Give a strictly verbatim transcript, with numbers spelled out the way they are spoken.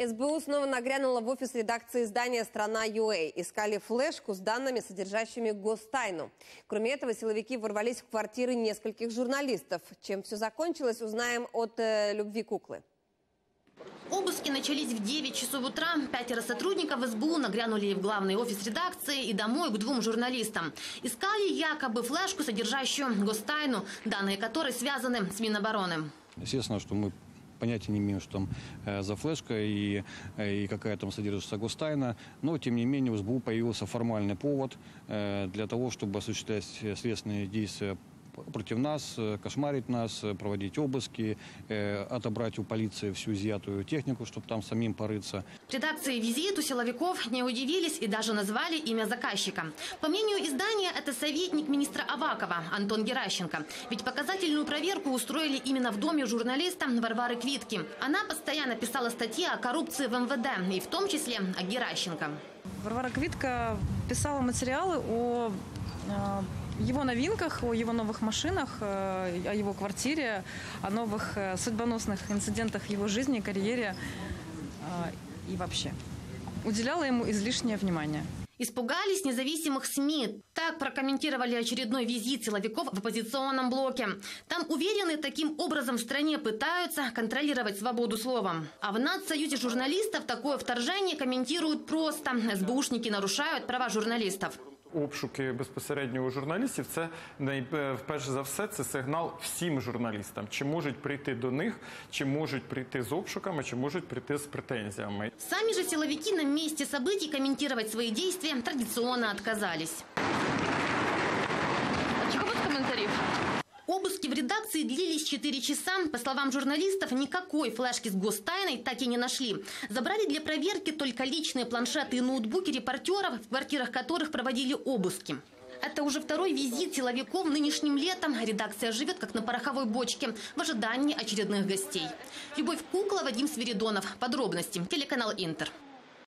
эс бэ у снова нагрянула в офис редакции издания «Страна.ua». Искали флешку с данными, содержащими гостайну. Кроме этого, силовики ворвались в квартиры нескольких журналистов. Чем все закончилось, узнаем от э, Любви Куклы. Обыски начались в девять часов утра. Пятеро сотрудников эс бэ у нагрянули в главный офис редакции и домой к двум журналистам. Искали якобы флешку, содержащую гостайну, данные которой связаны с Минобороны. Естественно, что мы понятия не имеем, что там э, за флешка и, э, и какая там содержится гостайна. Но, тем не менее, у эс бэ у появился формальный повод э, для того, чтобы осуществлять следственные действия против нас, кошмарить нас, проводить обыски, э, отобрать у полиции всю изъятую технику, чтобы там самим порыться. В редакции визиту силовиков не удивились и даже назвали имя заказчика. По мнению издания, это советник министра Авакова Антон Геращенко. Ведь показательную проверку устроили именно в доме журналиста Варвары Квитки. Она постоянно писала статьи о коррупции в эм вэ дэ, и в том числе о Геращенко. Варвара Квитка писала материалы о его новинках, о его новых машинах, о его квартире, о новых судьбоносных инцидентах в его жизни, карьере и вообще. Уделяла ему излишнее внимание. Испугались независимых СМИ. Так прокомментировали очередной визит силовиков в оппозиционном блоке. Там уверены, таким образом в стране пытаются контролировать свободу слова. А в Нацсоюзе журналистов такое вторжение комментируют просто. эс бэ ушники нарушают права журналистов. Обшуки безпосередньо у журналістів – це, перш за все, це сигнал всім журналістам. Чи можуть прийти до них, чи можуть прийти з обшуками, чи можуть прийти з претензиями. Сами же силовики на месте событий комментировать свои действия традиционно отказались. А чего без комментариев? Обыски в редакции длились четыре часа. По словам журналистов, никакой флешки с гостайной так и не нашли. Забрали для проверки только личные планшеты и ноутбуки репортеров, в квартирах которых проводили обыски. Это уже второй визит силовиков нынешним летом. Редакция живет как на пороховой бочке в ожидании очередных гостей. Любовь Кукла, Вадим Свиридонов. Подробности. Телеканал Интер.